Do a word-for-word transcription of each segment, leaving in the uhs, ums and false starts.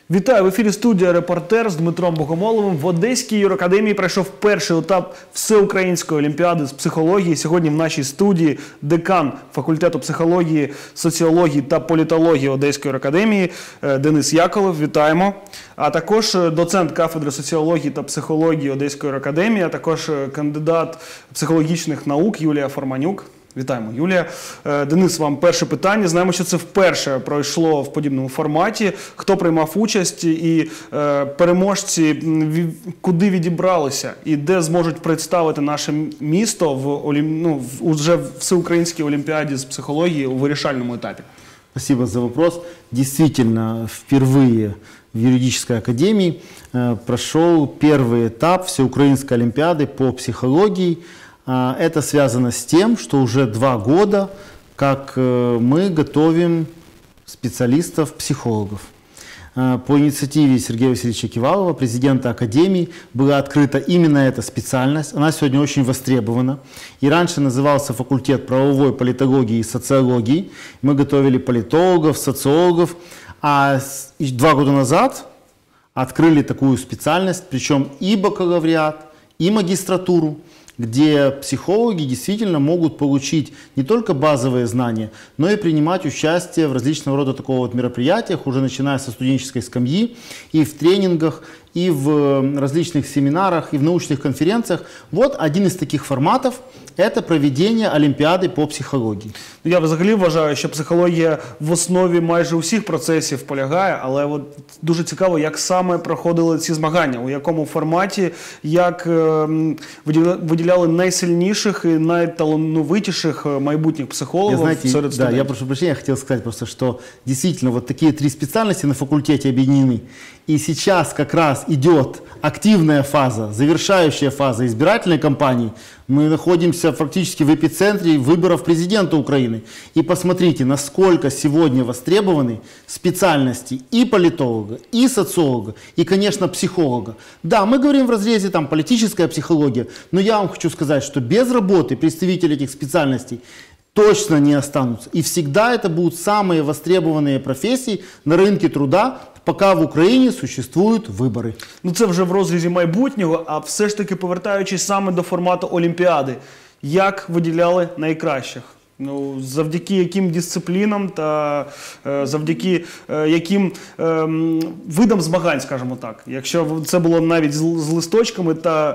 Вітаю! В ефірі студія «Репортер» з Дмитром Богомоловим. В Одеській юракадемії пройшов перший етап Всеукраїнської олімпіади з психології. Сьогодні в нашій студії декан факультету психології, соціології та політології Одеської юракадемії Денис Яколов. Вітаємо! А також доцент кафедри соціології та психології Одеської юракадемії, а також кандидат психологічних наук Юлія Форманюк. Вітаємо, Юлія. Денис, вам перше питання. Знаємо, що це вперше пройшло в подібному форматі. Хто приймав участь і е, переможці куди відібралися і де зможуть представити наше місто в, ну, в уже в Всеукраїнській олімпіаді з психології у вирішальному етапі? Спасибо за вопрос. Действительно, впервые в юридической академии э, прошел первый этап Всеукраинской олимпиады по психологии. Это связано с тем, что уже два года, как мы готовим специалистов-психологов. По инициативе Сергея Васильевича Кивалова, президента Академии, была открыта именно эта специальность. Она сегодня очень востребована. И раньше назывался факультет правовой политологии и социологии. Мы готовили политологов, социологов. А два года назад открыли такую специальность, причем и бакалавриат, и магистратуру, где психологи действительно могут получить не только базовые знания, но и принимать участие в различного рода такого вот мероприятиях, уже начиная со студенческой скамьи, и в тренингах, и в различных семинарах, и в научных конференциях. Вот один из таких форматов – это проведение Олимпиады по психології. Я взагалі вважаю, що психологія в основі майже усіх процесів полягає, але от дуже цікаво, як саме проходили ці змагання, у якому форматі, як виділяли найсильніших і найталановитіших майбутніх психологів знаете, серед студентів. Да, я прошу прощения, я хотел сказать просто, что действительно вот такие три специальности на факультете объединены. И сейчас как раз идет активная фаза, завершающая фаза избирательной кампании. Мы находимся фактически в эпицентре выборов президента Украины. И посмотрите, насколько сегодня востребованы специальности и политолога, и социолога, и, конечно, психолога. Да, мы говорим в разрезе там политическая психология, но я вам хочу сказать, что без работы представители этих специальностей точно не останутся. И всегда это будут самые востребованные профессии на рынке труда, поки в Україні существують вибори. Ну це вже в розрізі майбутнього, а все ж таки повертаючись саме до формату Олімпіади. Як виділяли найкращих? Ну, завдяки яким дисциплінам та е, завдяки е, яким е, видам змагань, скажімо так. Якщо це було навіть з, з листочками та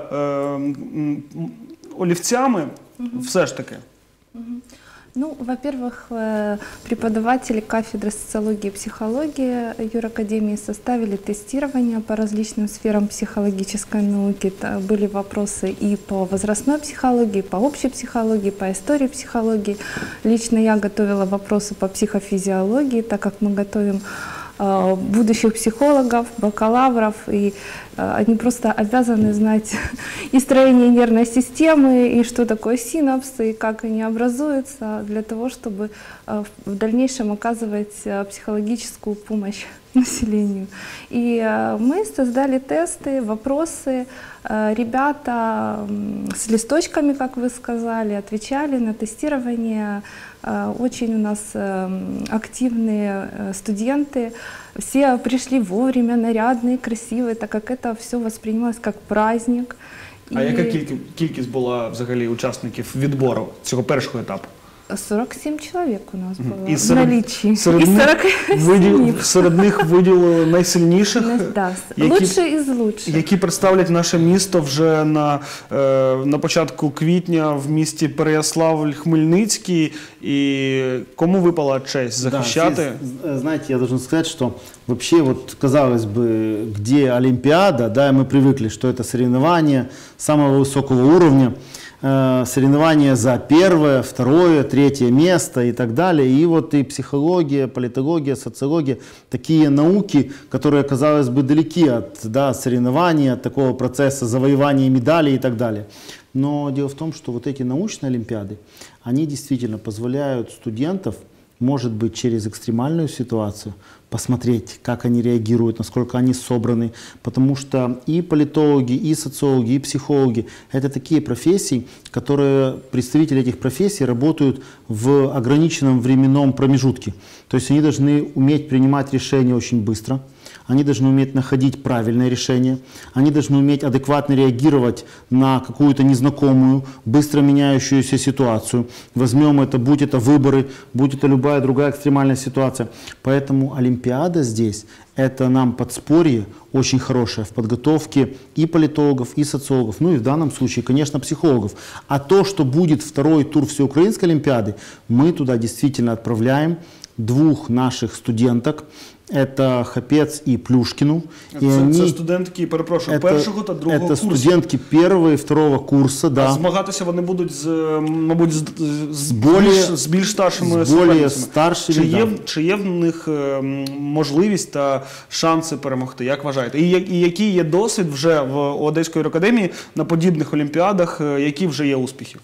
е, олівцями, угу. все ж таки. Угу. Ну, во-первых, преподаватели кафедры социологии и психологии юракадемии составили тестирование по различным сферам психологической науки. Это были вопросы и по возрастной психологии, по общей психологии, по истории психологии. Лично я готовила вопросы по психофизиологии, так как мы готовим будущих психологов, бакалавров, и они просто обязаны знать и строение нервной системы, и что такое синапсы, и как они образуются, для того, чтобы в дальнейшем оказывать психологическую помощь населению. И мы создали тесты, вопросы. Ребята с листочками, как вы сказали, отвечали на тестирование. Очень у нас активные студенты. Все пришли вовремя, нарядные, красивые, так как это все воспринималось как праздник. А яка кількість була взагалі учасників відбору цього першого етапу? сорок семь человек у нас было і в серед, наличии. Серед, і них виділ, серед них виділили найсильніших, да, які, лучші із лучших. Які представлять наше місто вже на, е, на початку квітня в місті Переяславль-Хмельницький. І кому випала честь захищати? Да, здесь, знаете, я должен сказать, что вообще, вот, казалось бы, где Олимпиада, да, мы привыкли, что это соревнования самого высокого уровня, соревнования за первое, второе, третье место и так далее. И вот и психология, политология, социология, такие науки, которые, казалось бы, далеки от, да, соревнований, от такого процесса завоевания медалей и так далее. Но дело в том, что вот эти научные олимпиады, они действительно позволяют студентов, может быть, через экстремальную ситуацию, посмотреть, как они реагируют, насколько они собраны. Потому что и политологи, и социологи, и психологи – это такие профессии, которые, представители этих профессий работают в ограниченном временном промежутке. То есть они должны уметь принимать решения очень быстро, они должны уметь находить правильное решение, они должны уметь адекватно реагировать на какую-то незнакомую, быстро меняющуюся ситуацию. Возьмем это, будь это выборы, будь это любая другая экстремальная ситуация. Поэтому Олимпиада здесь – это нам подспорье очень хорошее в подготовке и политологов, и социологов, ну и в данном случае, конечно, психологов. А то, что будет второй тур Всеукраинской Олимпиады, мы туда действительно отправляем двух наших студенток. Это Хапец и Плюшкину. Це, и они, це студентки, перепрошую, это, першого та другого это курсу. студентки первого и второго курса, да. А змагатися вони будуть з, мабуть, з, з, более- більш, з більш старшими з более суперницями. старшими, Чи є, да. чи є в них е, можливість та шанси перемогти? Як вважаєте? І, я- і який є досвід вже в Одеської юракадемії на подібних олімпіадах, е, які вже є успіхи?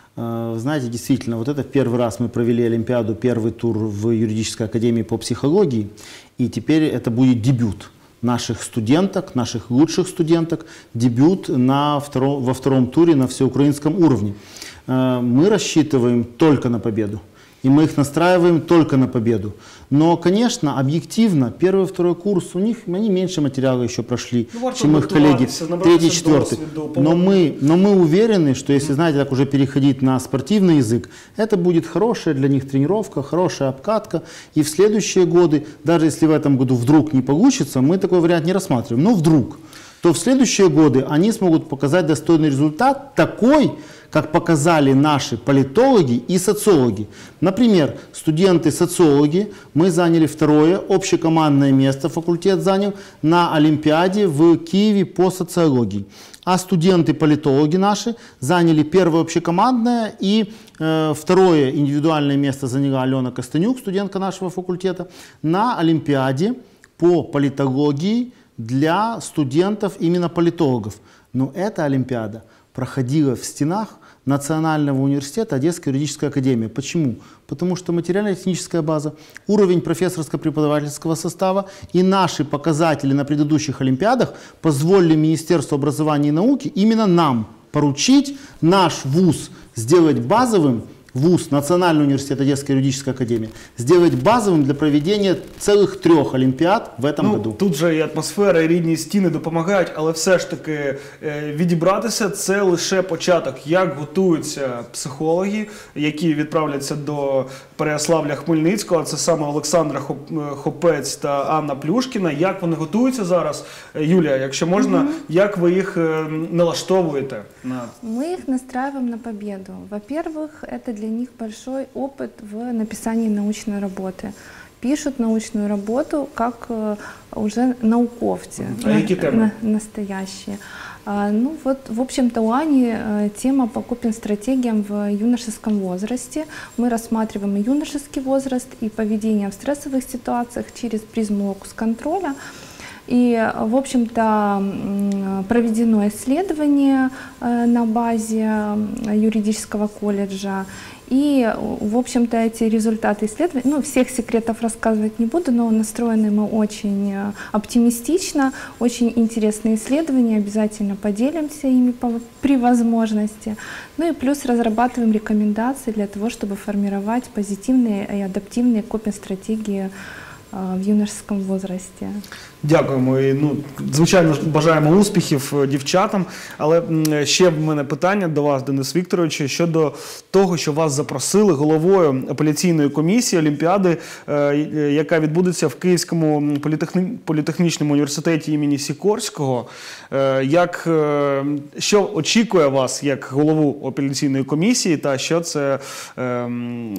Э, Знаете, действительно, вот это в первый раз мы провели Олимпиаду, первый тур в юридической академии по психологии, и теперь это будет дебют наших студенток, наших лучших студенток, дебют на второ, во втором туре на всеукраинском уровне. Э, Мы рассчитываем только на победу, и мы их настраиваем только на победу. Но, конечно, объективно, первый и второй курс, у них, они меньше материала еще прошли, Ну, варто чем их коллеги, готуватися, набратися третий, четвертый. досвіду, Но помогти. мы, но мы уверены, что если, знаете, так уже переходить на спортивный язык, это будет хорошая для них тренировка, хорошая обкатка. И в следующие годы, даже если в этом году вдруг не получится, мы такой вариант не рассматриваем, но вдруг, то в следующие годы они смогут показать достойный результат, такой, как показали наши политологи и социологи. Например, студенты-социологи, мы заняли второе общекомандное место, факультет занял на Олимпиаде в Киеве по социологии. А студенты-политологи наши заняли первое общекомандное, и э, второе индивидуальное место заняла Алена Костанюк, студентка нашего факультета, на Олимпиаде по политологии для студентов именно политологов. Но эта Олимпиада проходила в стенах Национального университета Одесской юридической академии. Почему? Потому что материально-техническая база, уровень профессорско-преподавательского состава и наши показатели на предыдущих Олимпиадах позволили Министерству образования и науки именно нам поручить наш вуз сделать базовым, вуз, Национальный университет Одесской юридической академии, сделать базовым для проведения целых трех Олимпиад в этом Ну, году. тут же і атмосфера, і рідні стіни допомагають, але все ж таки е, відібратися – це лише початок. Як готуються психологи, які відправляться до Переяславля-Хмельницького, це саме Олександра Хоп- Хопець та Анна Плюшкіна, як вони готуються зараз? Е, Юлія, якщо можна, як ви їх е, налаштовуєте? На... Мы их настраиваем на победу. Во-первых, это для них большой опыт в написании научной работы. Пишут научную работу как э, уже науковцы, А какие темы? на- настоящие. А, ну вот, в общем-то, у Ани э, тема по копинг-стратегиям в юношеском возрасте. Мы рассматриваем и юношеский возраст, и поведение в стрессовых ситуациях через призму локус-контроля. И, в общем-то, м, проведено исследование э, на базе э, юридического колледжа. И, в общем-то, эти результаты исследований, ну, всех секретов рассказывать не буду, но настроены мы очень э, оптимистично, очень интересные исследования, обязательно поделимся ими по, при возможности. Ну и плюс разрабатываем рекомендации для того, чтобы формировать позитивные и адаптивные копинг-стратегии э, в юношеском возрасте. Дякуємо. І, ну, звичайно, ж бажаємо успіхів е, дівчатам. Але м, ще в мене питання до вас, Денис Вікторович, щодо того, що вас запросили головою апеляційної комісії Олімпіади, е, е, яка відбудеться в Київському політехні- політехнічному університеті імені Сікорського. Е, Як, е, що очікує вас як голову апеляційної комісії, та що це, е, м,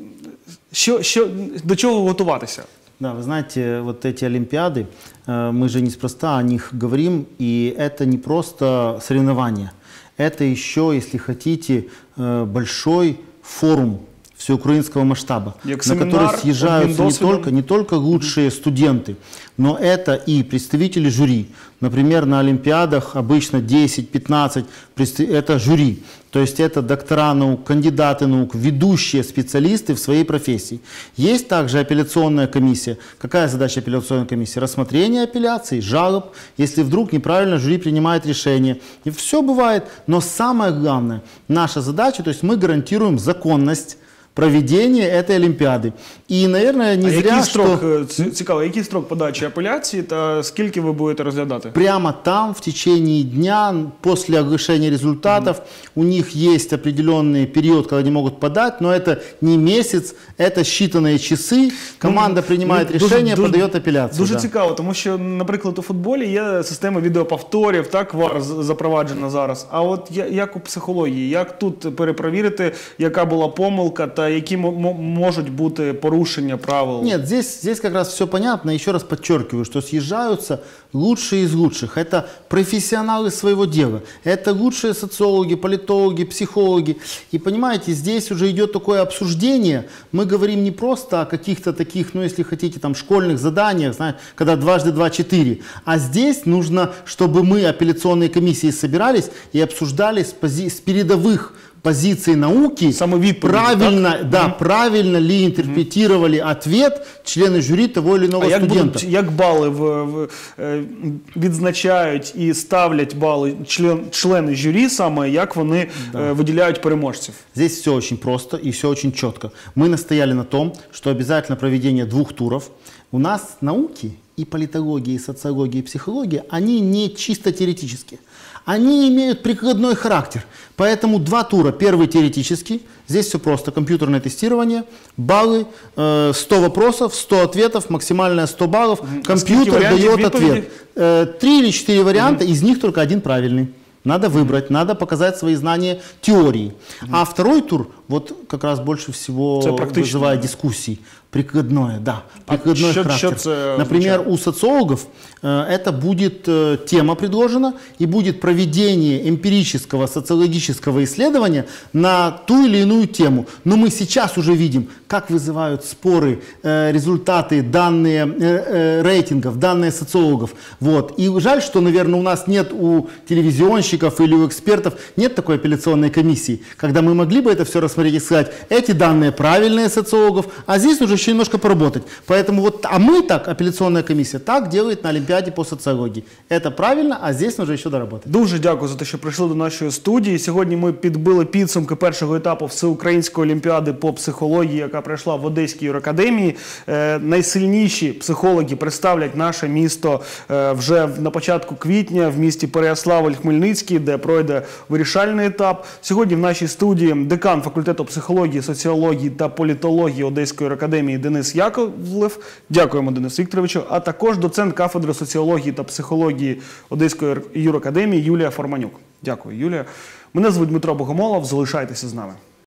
що, що, до чого готуватися? Да, вы знаете, вот эти Олимпиады, э, мы же неспроста о них говорим, и это не просто соревнования, это еще, если хотите, э, большой форум всеукраинского масштаба, Як на семинар, который съезжаются обмен не досвідом. только, не только лучшие студенты, но это и представители жюри. Например, на Олимпиадах обычно десять-пятнадцать, это жюри. То есть это доктора наук, кандидаты наук, ведущие специалисты в своей профессии. Есть также апелляционная комиссия. Какая задача апелляционной комиссии? Рассмотрение апелляций, жалоб, если вдруг неправильно жюри принимает решение. И все бывает. Но самое главное, наша задача, то есть мы гарантируем законность проведения этой Олимпиады. И, наверное, не а зря, який строк, что... цікаво, який строк подачі апеляції та скільки ви будете розглядати? Прямо там, в течение дня, после оглашения результатов, mm-hmm. у них есть определенный период, когда они могут подать, но это не месяц, это считанные часы. Команда ну, принимает ну, решение, дуже, подает апелляцию. Дуже да. цікаво, тому що, наприклад, у футболі є система відеоповторів, так, ВАР запроваджена зараз. А от як у психології, як тут перепровірити, яка була помилка та які можуть бути порушення правил? Нет, здесь, здесь как раз все понятно. Еще раз подчеркиваю, что съезжаются лучшие из лучших. Это профессионалы своего дела. Это лучшие социологи, политологи, психологи. И понимаете, здесь уже идет такое обсуждение. Мы говорим не просто о каких-то таких, ну если хотите, там школьных заданиях, знаете, когда дважды два четыре. А здесь нужно, чтобы мы, апелляционные комиссии, собирались и обсуждали с, пози- с передовых позиции науки, правильно, да, угу. правильно ли интерпретировали угу. ответ члены жюри того или иного а студента. Як, будуть, як бали в, в, відзначають і ставлять бали член, члени жюри, саме як вони да. виділяють переможців? Здесь все очень просто и все очень четко. Мы настояли на том, что обязательно проведение двух туров. У нас науки и политология, и социология, и психология, они не чисто теоретические. Они имеют прикладной характер. Поэтому два тура. Первый теоретический. Здесь все просто. Компьютерное тестирование. Баллы. Э, сто вопросов, сто ответов. Максимальное сто баллов. Компьютер дает ответ. Э, три или четыре варианта. Из них только один правильный. Надо выбрать, надо показать свои знания теории. Mm-hmm. А второй тур, вот как раз больше всего вызывает дискуссий. Прикладное, да, прикладной а характер. Что, что Например, у социологов э, это будет э, тема предложена и будет проведение эмпирического социологического исследования на ту или иную тему. Но мы сейчас уже видим, как вызывают споры э, результаты, данные э, э, рейтингов, данные социологов. Вот. И жаль, что, наверное, у нас нет у телевизионщиков или у экспертов нет такой апелляционной комиссии, когда мы могли бы это все рассмотреть и сказать, эти данные правильные социологов, а здесь уже еще немножко поработать. Поэтому вот, а мы так, апелляционная комиссия, так делает на Олимпиаде по социологии. Это правильно, а здесь нужно ще доработати. Дуже дякую за те, що прийшли до нашої студії. Сьогодні ми підбили підсумки першого етапу Всеукраїнської олімпіади по психології, яка пройшла в Одеській юракадемії. Е, найсильніші психологи представлять наше місто е, вже на початку квітня в місті Переяславль-Хмельницький, де пройде вирішальний етап. Сьогодні в нашій студії декан факультету психології, соціології та політології Одеської юракадемії Денис Яковлев. Дякуємо, Денис Вікторовичу. А також доцент кафедри соціології та психології Одеської юракадемії Юлія Форманюк. Дякую, Юлія. Мене звуть Дмитро Богомолов. Залишайтеся з нами.